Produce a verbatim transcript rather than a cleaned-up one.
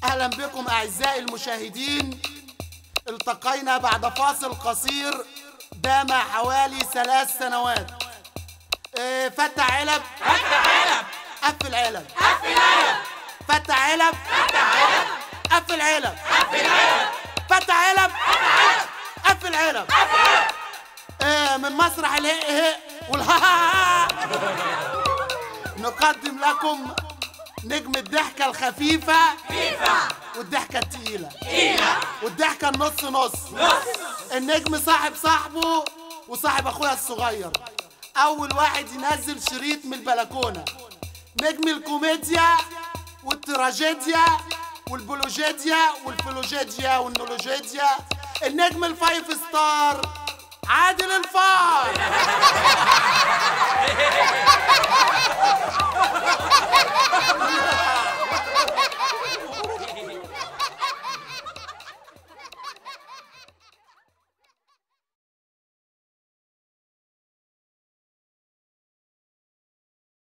أهلا بكم أعزائي المشاهدين. التقينا بعد فاصل قصير دام حوالي ثلاث سنوات. إيه فتح علب فتح علب قفل علب قفل علب فتح علب فتح علب قفل علب قفل علب فتح علب فتح علب قفل علب. قفل علب. إيه من مسرح الهق هق والها نقدم لكم نجم الضحكة الخفيفة خفيفة والضحكة التقيلة تقيلة والضحكة النص نص. نص. النجم صاحب صاحبه وصاحب اخويا الصغير، اول واحد ينزل شريط من البلكونة. نجم الكوميديا والتراجيديا والبولوجيديا والفلوجيديا والنولوجيديا، النجم الفايف ستار عادل الفار.